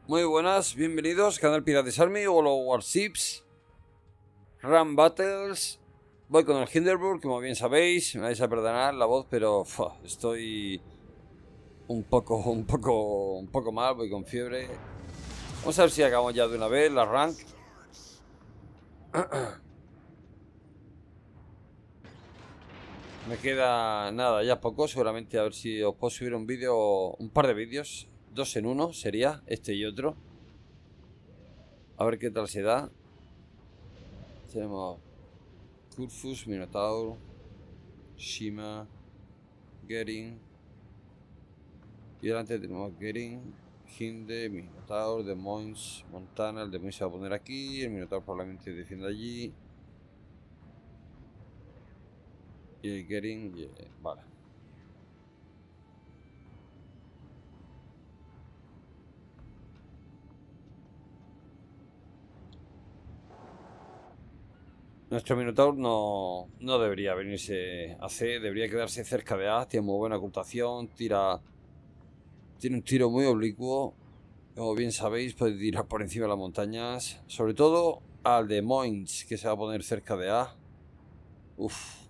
Muy buenas, bienvenidos, canal Pirates Army, World of Warships, Run Battles. Voy con el Hindenburg, como bien sabéis, me vais a perdonar la voz, pero estoy un poco mal, voy con fiebre. Vamos a ver si acabamos ya de una vez la rank. Me queda nada, ya poco, seguramente a ver si os puedo subir un vídeo, un par de vídeos, 2 en 1 sería, este y otro. A ver qué tal se da. Tenemos Kurfus, Minotaur, Shima, Gering. Y delante tenemos Gering, Hinde, Minotaur, The Moins, Montana. El The Moins se va a poner aquí. El Minotaur probablemente defienda allí. Y el Gering, vale. Nuestro Minotaur no debería venirse a C, debería quedarse cerca de A. Tiene muy buena ocultación, tiene un tiro muy oblicuo. Como bien sabéis, puede tirar por encima de las montañas. Sobre todo al de Moins, que se va a poner cerca de A. Uff.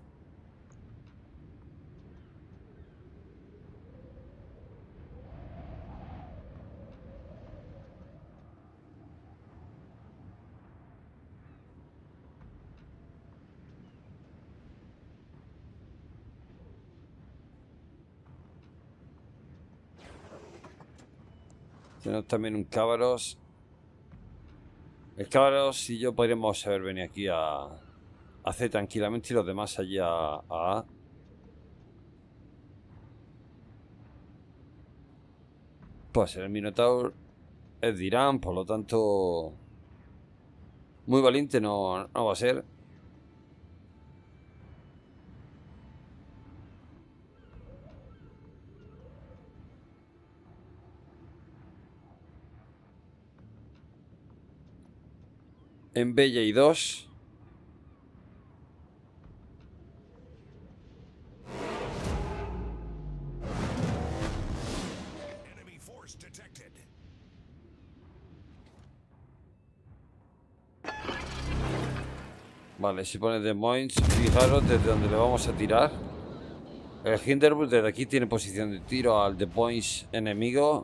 Tenemos también un Cábaros. El Cábaros y yo podríamos haber venido aquí a C tranquilamente y los demás allí a A. Pues el Minotaur es de Irán, por lo tanto muy valiente no va a ser. En Bella y 2. Vale, si pone The Moins, fijaros desde donde le vamos a tirar. El Hindenburg desde aquí tiene posición de tiro al The Moins enemigo.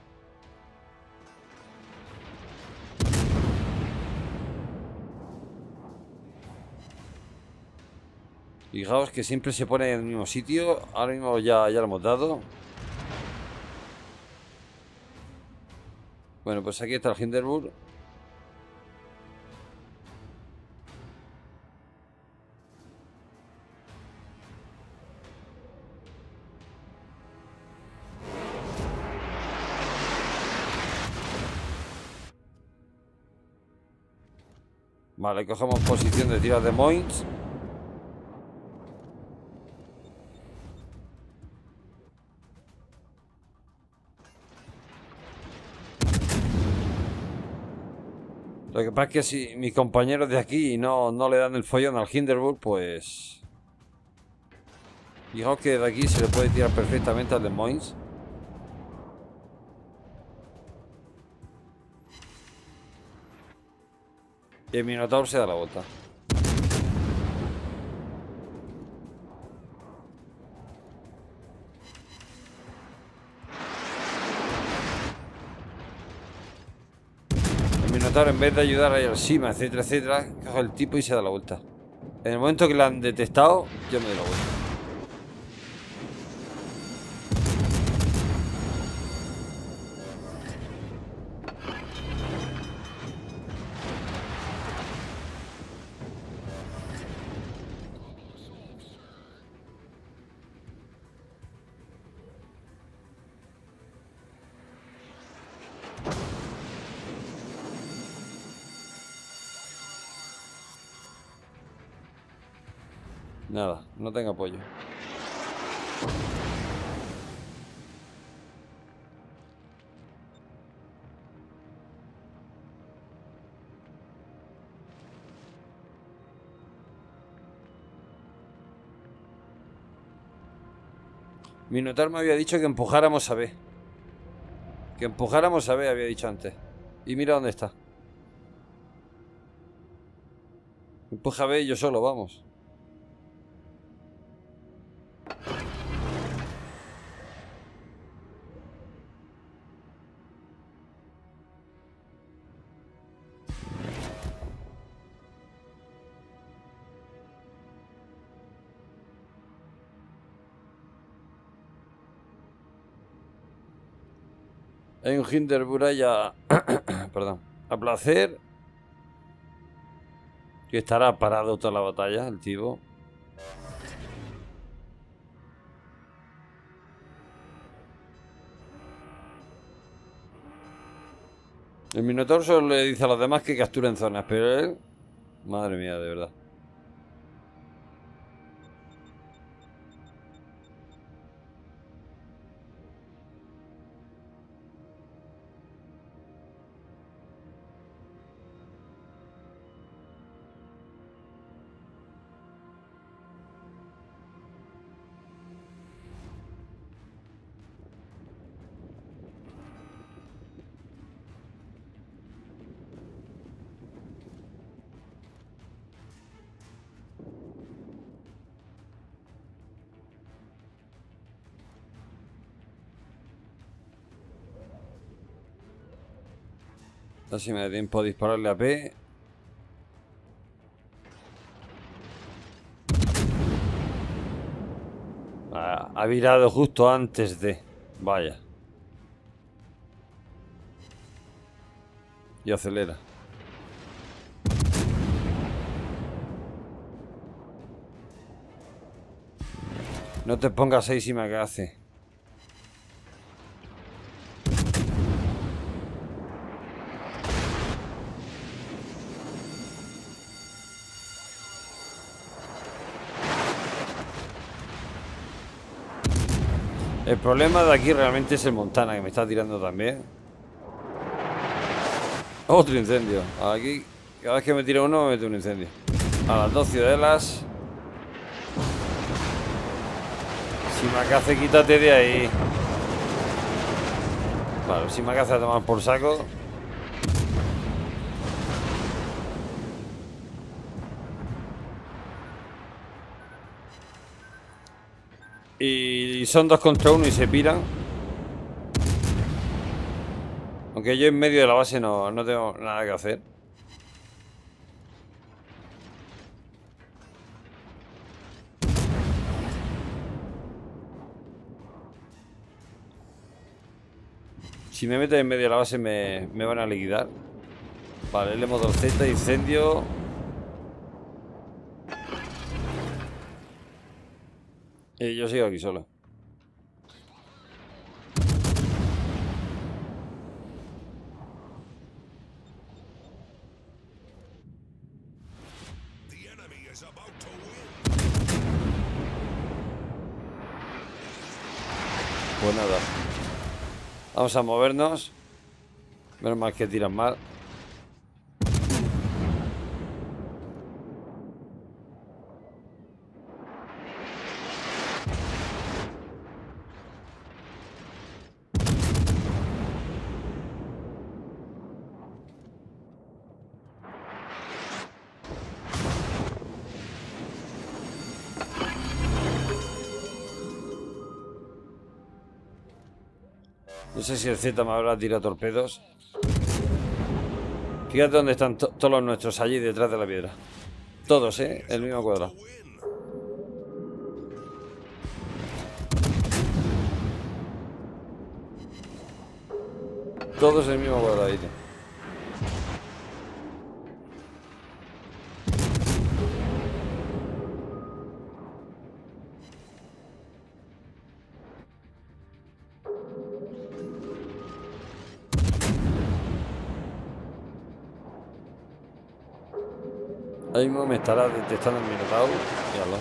Fijaos que siempre se pone en el mismo sitio. Ahora mismo ya lo hemos dado. Bueno, pues aquí está el Hindenburg. Vale, cogemos posición de tiro de Moins. Lo que pasa es que si mis compañeros de aquí no le dan el follón al Hindenburg, pues... Fijaos que de aquí se le puede tirar perfectamente al de Moins. Y el Minotaur se da la vuelta. El Minotaur, en vez de ayudar ahí al Shima, etcétera, etcétera, coge el tipo y se da la vuelta. En el momento que la han detectado, yo me doy la vuelta. Nada, no tengo apoyo. Minotaur me había dicho que empujáramos a B. Que empujáramos a B, había dicho antes. Y mira dónde está. Empuja a B y yo solo, vamos. Hay un Hinderburg perdón. A placer. Que estará parado toda la batalla, el tipo. El Minotaur solo le dice a los demás que capturen zonas, pero él... Madre mía, de verdad. A ver si me da tiempo a dispararle a P. Ha virado justo antes de... Vaya. Y acelera. No te pongas ahí si me hace. El problema de aquí realmente es el Montana, que me está tirando también. Otro incendio. Aquí, cada vez que me tira uno, me mete un incendio. A las dos ciudadelas. Si me hace, quítate de ahí. Vale, si me hace a tomar por saco. Y son 2 contra 1 y se piran. Aunque yo en medio de la base no tengo nada que hacer. Si me meten en medio de la base me van a liquidar. Vale, le motor Z, incendio. Y yo sigo aquí solo. Pues nada. Vamos a movernos. Menos mal que tiran mal. No sé si el Z me habrá tirado torpedos. Fíjate dónde están todos los nuestros, allí detrás de la piedra. Todos, el mismo cuadrado. Todos el mismo cuadradito. Ahí mismo me estará detectando el Minotaur. Míralo.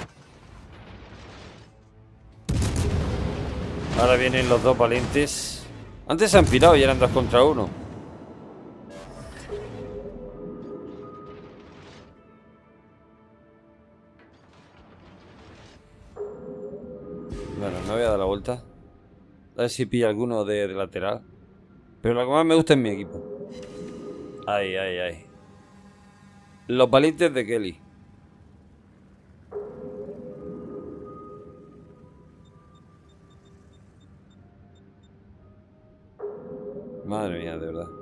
Ahora vienen los dos valientes. Antes se han pirado y eran 2 contra 1. Bueno, me voy a dar la vuelta. A ver si pilla alguno de lateral. Pero lo que más me gusta es mi equipo. Ahí, ahí, ahí. Los valientes de Kelly. Madre mía, de verdad.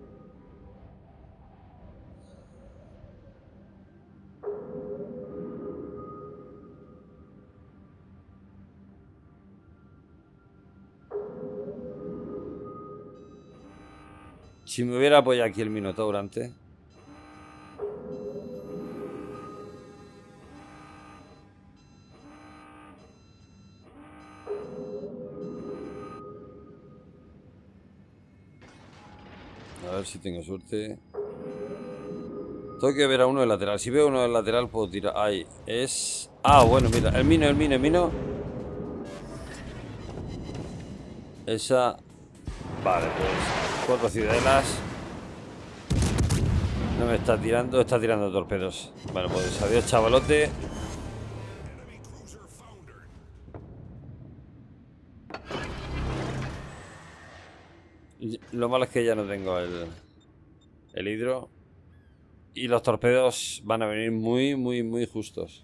Si me hubiera apoyado aquí el Minotauro antes. A ver si tengo suerte. Tengo que ver a uno del lateral. Si veo uno del lateral puedo tirar. Ahí. Es... Ah, bueno, mira. El mino. Esa... Vale, pues 4 ciudadelas. No me está tirando, está tirando torpedos. Bueno, pues adiós, chavalote. Lo malo es que ya no tengo el hidro. Y los torpedos van a venir muy justos.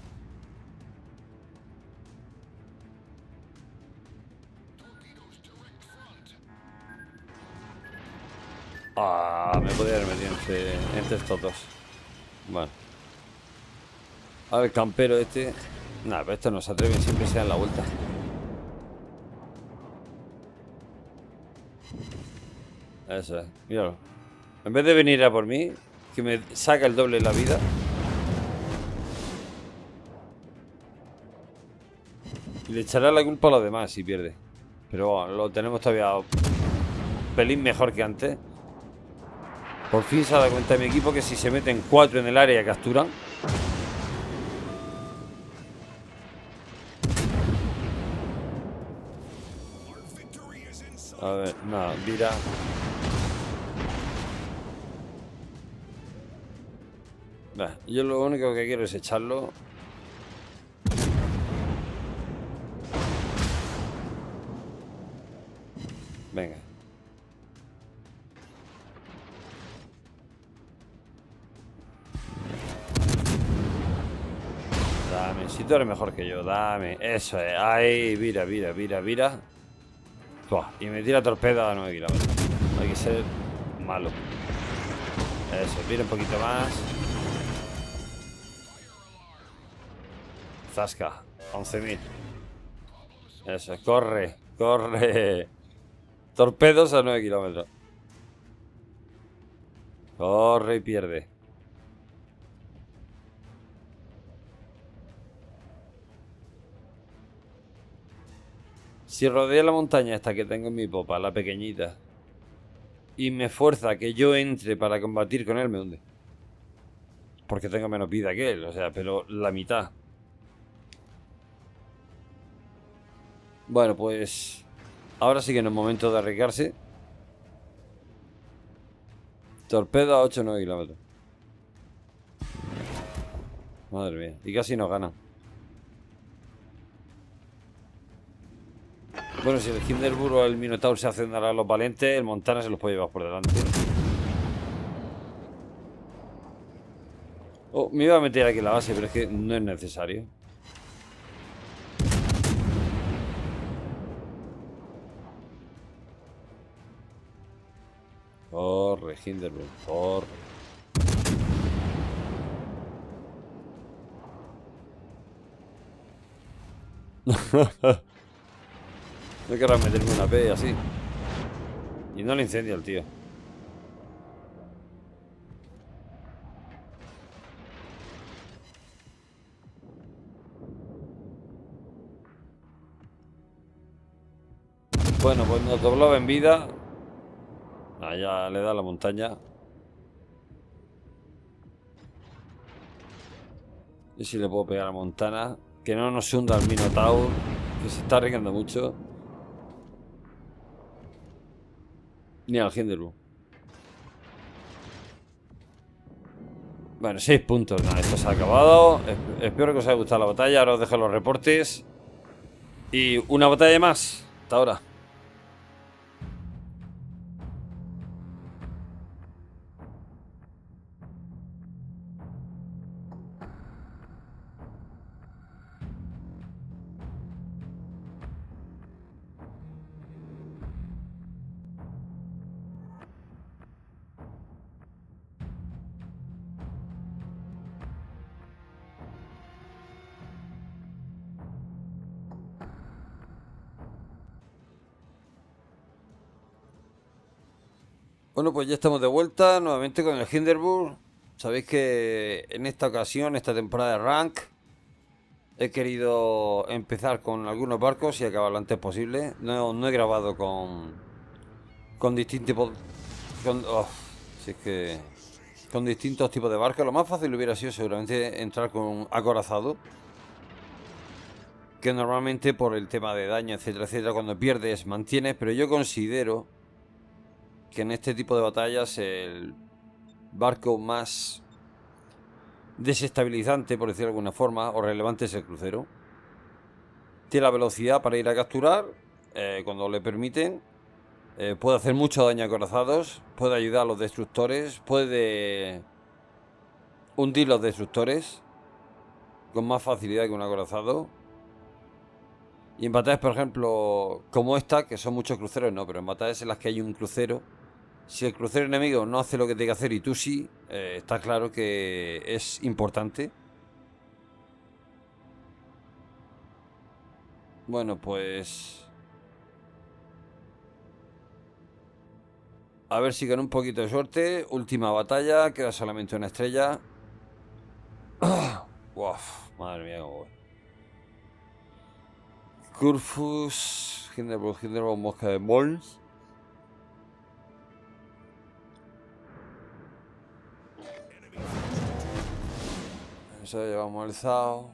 Ah, me podría haber metido entre estos dos. Bueno. Ahora el campero este. Nada, pero estos no se atreven, siempre se dan la vuelta. Eso es, míralo. En vez de venir a por mí, que me saca el doble de la vida. Y le echará la culpa a los demás si pierde. Pero bueno, lo tenemos todavía un pelín mejor que antes. Por fin se ha dado cuenta de mi equipo que si se meten 4 en el área capturan. A ver, nada, mira. Yo lo único que quiero es echarlo. Venga. Dame, si tú eres mejor que yo, dame. Eso es, ahí, mira. Y me tira torpedo a 9 kilómetros. Hay que ser malo. Eso, mira un poquito más. Zasca, 11.000. Eso, corre. Torpedos a 9 kilómetros. Corre y pierde. Si rodea la montaña esta que tengo en mi popa, la pequeñita, y me fuerza que yo entre para combatir con él, me hunde. Porque tengo menos vida que él, o sea, pero la mitad. Bueno, pues ahora sí que no es momento de arriesgarse. Torpedo a 8 o 9 kilómetros. Madre mía, y casi nos ganan. Bueno, si el Hindenburg o el Minotaur se hacen a los valientes, el Montana se los puede llevar por delante. Oh, me iba a meter aquí en la base, pero es que no es necesario. Corre, Hindenburg, corre. No querrás meterme una P así. Y no le incendia el tío. Bueno, pues nos doblaba en vida. Ya le da la montaña. Y si le puedo pegar a Montana. Que no nos hunda el Minotaur. Que se está arriesgando mucho. Ni al Hindenburg. Bueno, 6 puntos. Nada, esto se ha acabado. Espero que os haya gustado la batalla. Ahora os dejo los reportes. Y una batalla más. Hasta ahora. Bueno, pues ya estamos de vuelta nuevamente con el Hindenburg. Sabéis que en esta ocasión, esta temporada de Rank, he querido empezar con algunos barcos y acabar lo antes posible. No he grabado con distintos si es que con distintos tipos de barcos. Lo más fácil hubiera sido seguramente entrar con un acorazado, que normalmente por el tema de daño, etcétera, etcétera, cuando pierdes mantienes, pero yo considero que en este tipo de batallas el barco más desestabilizante, por decirlo de alguna forma, o relevante es el crucero. Tiene la velocidad para ir a capturar cuando le permiten. Puede hacer mucho daño a acorazados, puede ayudar a los destructores, puede hundir los destructores con más facilidad que un acorazado. Y en batallas, por ejemplo, como esta, que son muchos cruceros, no, pero en batallas en las que hay un crucero, si el crucero enemigo no hace lo que tiene que hacer y tú sí, está claro que es importante. Bueno, pues a ver si con un poquito de suerte. Última batalla, queda solamente una estrella. Uf, madre mía, cómo voy. Corfus, Hindenburg, Mosca de Mons. Eso llevamos el Zao.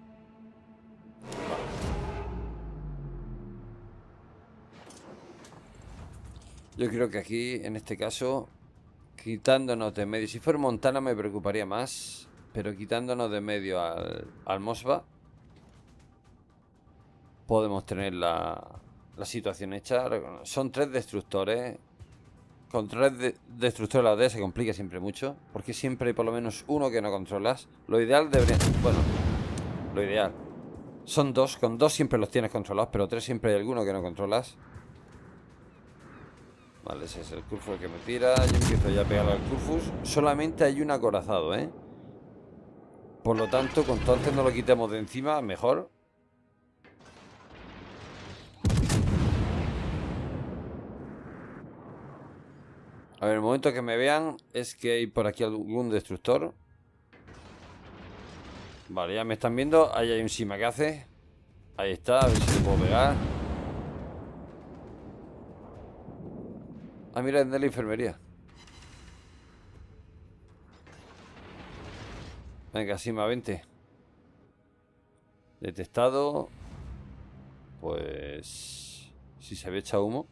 Yo creo que aquí, en este caso, quitándonos de medio. Si fuera Montana me preocuparía más, pero quitándonos de medio al Mosba, podemos tener la situación hecha. Son 3 destructores. Con 3 destructores la batalla se complica siempre mucho, porque siempre hay por lo menos uno que no controlas. Lo ideal debería... Bueno, lo ideal son 2. Con 2 siempre los tienes controlados, pero 3 siempre hay alguno que no controlas. Vale, ese es el Corfus que me tira. Yo empiezo ya a pegarle al Corfus. Solamente hay un acorazado, ¿eh? Por lo tanto, cuanto antes no lo quitemos de encima, mejor. A ver, el momento que me vean es que hay por aquí algún destructor. Vale, ya me están viendo. Ahí hay un Shima que hace. Ahí está, a ver si le puedo pegar. Ah, mira, es de la enfermería. Venga, Shima, vente. Detectado. Pues... si se ve echa humo.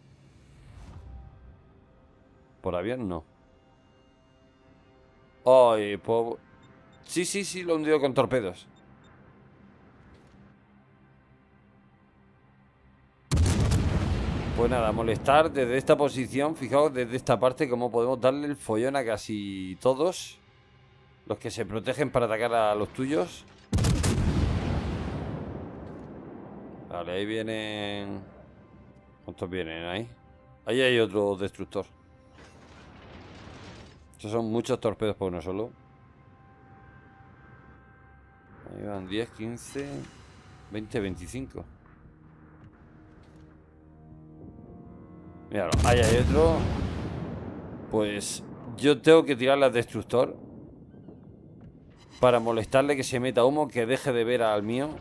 Por avión no. Ay, pues... Sí, lo he hundido con torpedos. Pues nada, molestar desde esta posición. Fijaos desde esta parte cómo podemos darle el follón a casi todos los que se protegen para atacar a los tuyos. Vale, ahí vienen... ¿Cuántos vienen ahí? Ahí hay otro destructor. Estos son muchos torpedos por uno solo. Ahí van 10, 15, 20, 25. Míralo, ahí hay otro. Pues yo tengo que tirarle al destructor para molestarle, que se meta humo, que deje de ver al mío.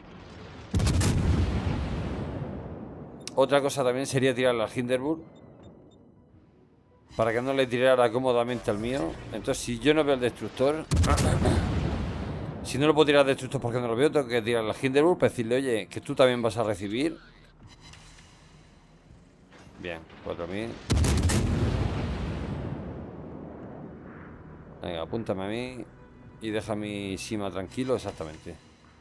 Otra cosa también sería tirarle al Hindenburg para que no le tirara cómodamente al mío. Entonces, si yo no veo al destructor, si no lo puedo tirar al destructor porque no lo veo, tengo que tirarle al Hindenburg para decirle, oye, que tú también vas a recibir. Bien, 4000. Venga, apúntame a mí y deja a mi Shima tranquilo, exactamente.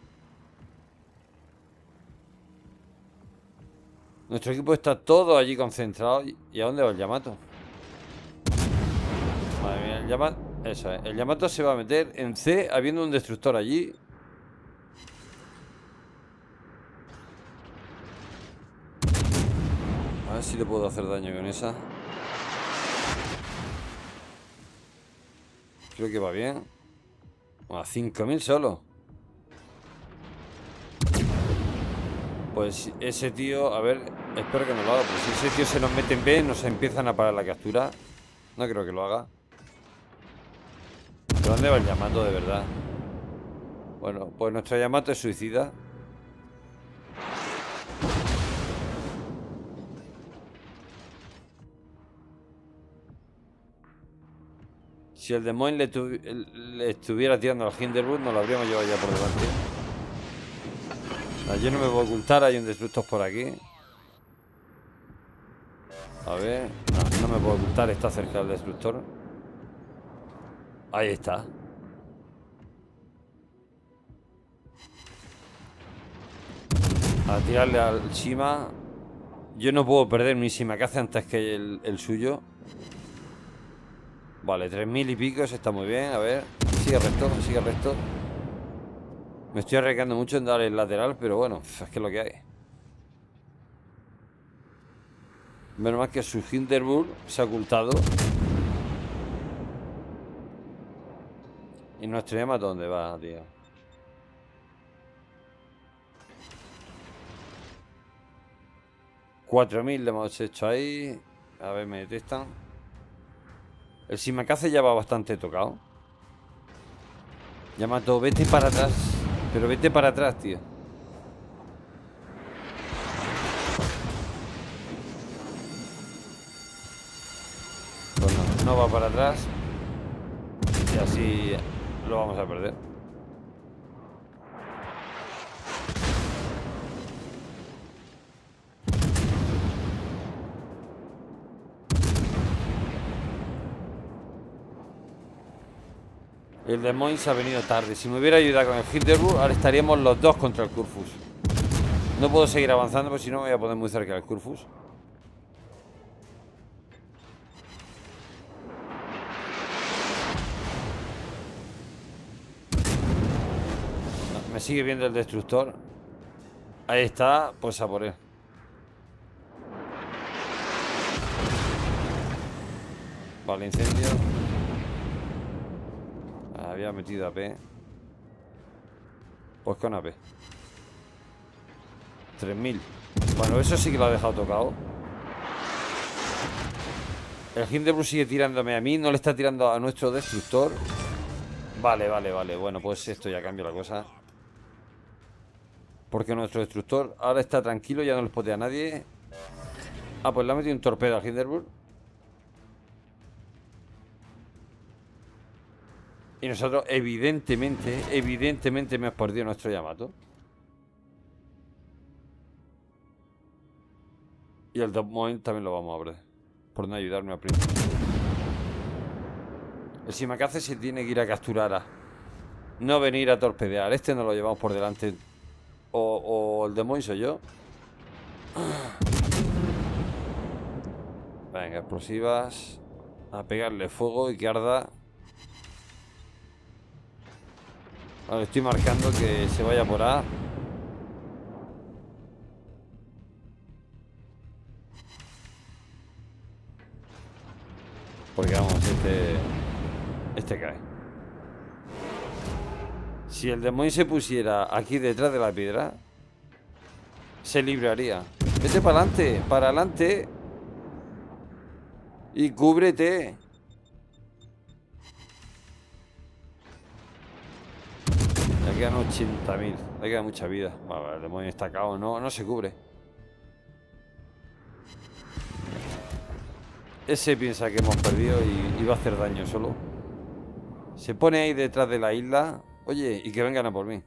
Nuestro equipo está todo allí concentrado. ¿Y a dónde va el Yamato? Madre mía, el Yamato... Eso es, el Yamato se va a meter en C habiendo un destructor allí. A ver si le puedo hacer daño con esa. Creo que va bien. A 5000 solo. Pues ese tío, a ver, espero que no lo haga, porque si ese tío se nos mete en B, nos empiezan a parar la captura. No creo que lo haga. ¿Pero dónde va el Yamato de verdad? Bueno, pues nuestro Yamato es suicida. Si el Demoin le estuviera tirando al Hinderburg, nos lo habríamos llevado ya por delante. Yo no me puedo ocultar, hay un destructor por aquí. A ver, no me puedo ocultar, está cerca del destructor. Ahí está. A tirarle al Shima. Yo no puedo perder mi Shima que hace antes que el suyo. Vale, 3000 y pico, eso está muy bien. A ver, sigue recto, sigue recto. Me estoy arriesgando mucho en dar el lateral, pero bueno, es que es lo que hay. Menos mal que su Hinderburg se ha ocultado. ¿Y nuestro Yamato dónde va, tío? $4000 le hemos hecho ahí. A ver, me detectan. El Shimakaze ya va bastante tocado. Yamato, vete para atrás. Pero vete para atrás, tío. Pues no va para atrás. Y así lo vamos a perder. El Demoin se ha venido tarde. Si me hubiera ayudado con el Hinderburg, ahora estaríamos los dos contra el Kurfus. No puedo seguir avanzando porque si no me voy a poner muy cerca del Kurfus. No, me sigue viendo el destructor. Ahí está, pues a por él. Vale, incendio. Había metido AP. Pues con AP. 3000. Bueno, eso sí que lo ha dejado tocado. El Hinderburg sigue tirándome a mí. No le está tirando a nuestro destructor. Vale, vale, vale. Bueno, pues esto ya cambia la cosa. Porque nuestro destructor ahora está tranquilo. Ya no le spotea a nadie. Ah, pues le ha metido un torpedo al Hinderburg. Y nosotros, evidentemente hemos perdido nuestro Yamato. Y el Demoin también lo vamos a perder. Por no ayudarme al principio. El Shimakaze se tiene que ir a capturar a. No venir a torpedear. Este nos lo llevamos por delante. O el Demoin soy yo. Venga, explosivas. A pegarle fuego y que arda. Vale, estoy marcando que se vaya por A. Porque vamos, este cae. Si el Demoin se pusiera aquí detrás de la piedra, se libraría. Vete para adelante, para adelante. Y cúbrete. Le quedan 80.000. Le queda mucha vida. Vale, el Demoin está cao. No se cubre. Ese piensa que hemos perdido y va a hacer daño solo. Se pone ahí detrás de la isla. Oye, y que vengan a por mí.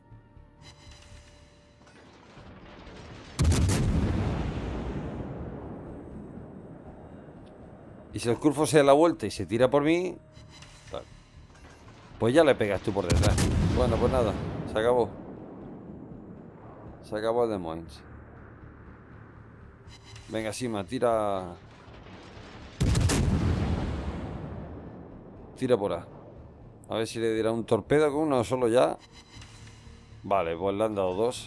Y si el Kurfo se da la vuelta y se tira por mí, claro, pues ya le pegas tú por detrás. Bueno, pues nada, se acabó. Se acabó el Demoins. Venga, Sima, tira. Tira por A. A ver si le dirá un torpedo con uno solo ya. Vale, pues le han dado dos.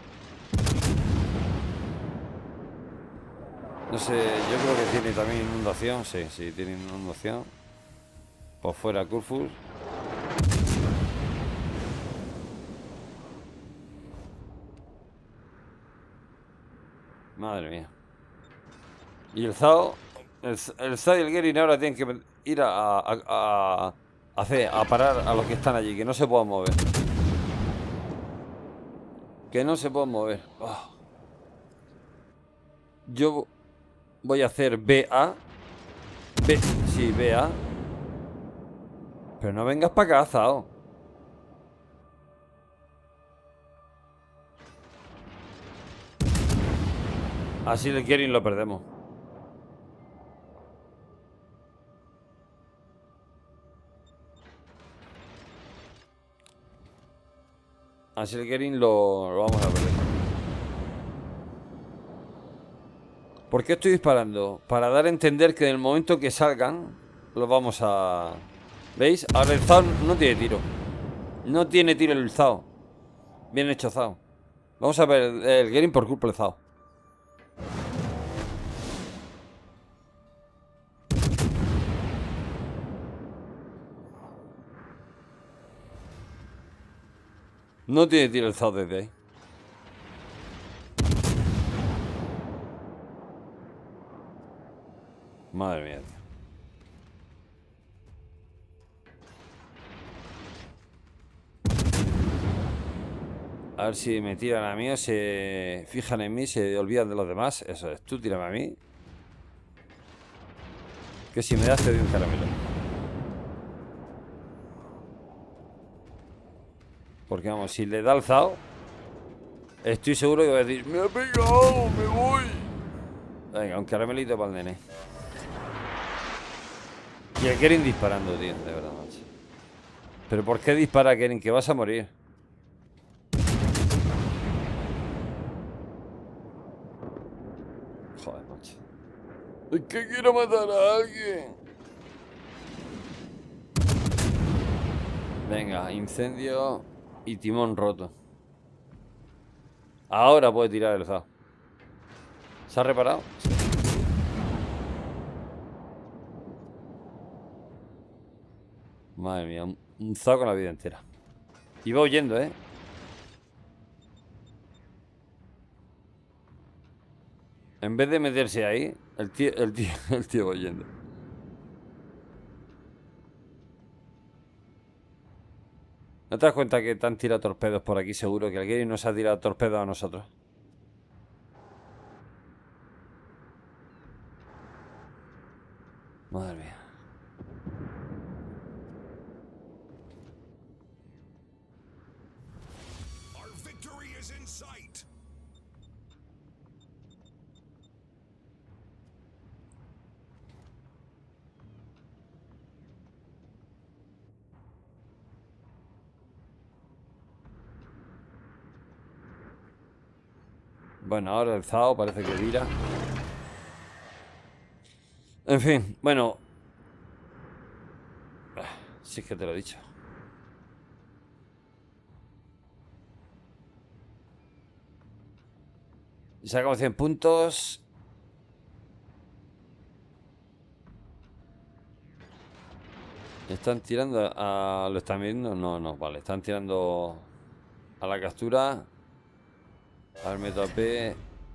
No sé, yo creo que tiene también inundación. Sí, tiene inundación. Por fuera Kurfus. Madre mía. Y el Zao. El Zao y el Gerin ahora tienen que ir a parar a los que están allí, que no se puedan mover. Que no se puedan mover. Oh. Yo voy a hacer BA. Sí, BA. Pero no vengas para acá, Zao. Así el Gering lo perdemos. Así el Gering lo vamos a perder. ¿Por qué estoy disparando? Para dar a entender que en el momento que salgan, los vamos a... ¿Veis? Ahora el Zao no tiene tiro. No tiene tiro el Zao. Bien hecho, Zao. Vamos a ver el Gering por culpa del Zao. No tiene tiro el Zao desde ahí. Madre mía, tío. A ver si me tiran a mí o se fijan en mí, se olvidan de los demás. Eso es, tú tírame a mí. Que si me das te doy un caramelo. Porque vamos, si le da al Zao, estoy seguro que va a decir: ¡me ha pegado! ¡Me voy! Venga, un caramelito para el nene. Y el Gering disparando, tío, de verdad, macho. ¿Pero por qué dispara, Gering? Que vas a morir. Joder, macho. Es que quiero matar a alguien. Venga, incendio y timón roto. Ahora puede tirar el Zao. ¿Se ha reparado? Sí. Madre mía, un Zao con la vida entera. Y va huyendo, ¿eh? En vez de meterse ahí, el tío va huyendo. ¿No te das cuenta que te han tirado torpedos por aquí? Seguro que alguien nos ha tirado torpedos a nosotros. Madre mía. Bueno, ahora el Zao parece que vira. En fin, bueno. Sí, es que te lo he dicho. Sacamos 100 puntos. ¿Están tirando a... ¿Lo están viendo? No, no, vale. Están tirando a la captura. A ver, meto AP.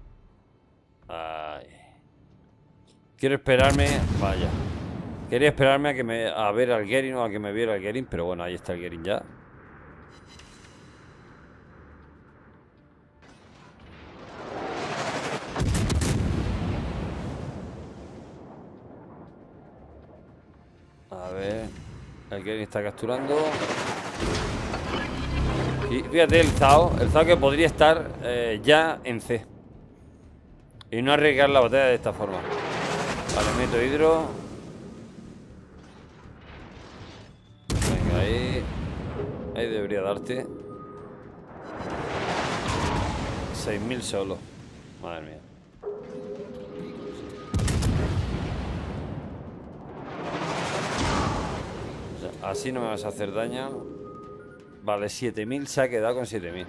Ay. Quiero esperarme. Vaya. Quería esperarme a ver al Gering o a que me viera el Gering. Pero bueno, ahí está el Gering ya. A ver. El Gering está capturando. Y fíjate el Zao que podría estar ya en C. Y no arriesgar la batalla de esta forma. Vale, meto hidro. Venga, ahí. Ahí debería darte. 6.000 solo. Madre mía. O sea, así no me vas a hacer daño. Vale, 7.000 se ha quedado con 7.000.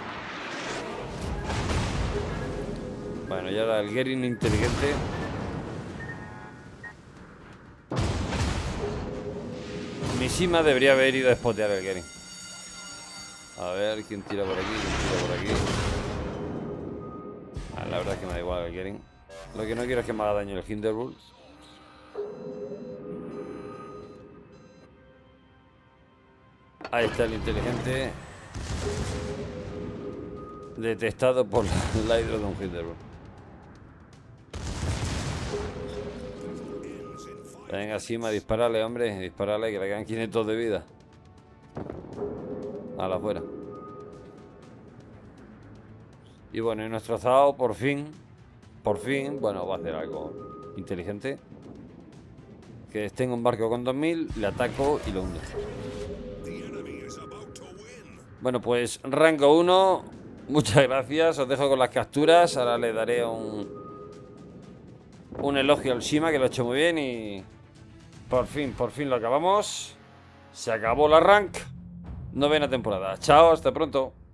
Bueno, y ahora el Gering inteligente. Mishima debería haber ido a spotear el Gering. A ver, ¿quién tira por aquí? ¿Quién tira por aquí? La verdad es que me da igual el Gering. Lo que no quiero es que me haga daño el Hinderbolt. Ahí está el inteligente. Detectado por la hidro de un Hindenburg. Venga, Sima, disparale, hombre. Disparale, que le quedan 500 de vida. A la afuera. Y bueno, y nuestro Zao, por fin, bueno, va a hacer algo inteligente. Que tengo un barco con 2000, le ataco y lo hundo. Bueno, pues rango 1. Muchas gracias, os dejo con las capturas. Ahora le daré un elogio al Shima, que lo ha hecho muy bien. Y por fin lo acabamos. Se acabó la rank. 9ª temporada. Chao, hasta pronto.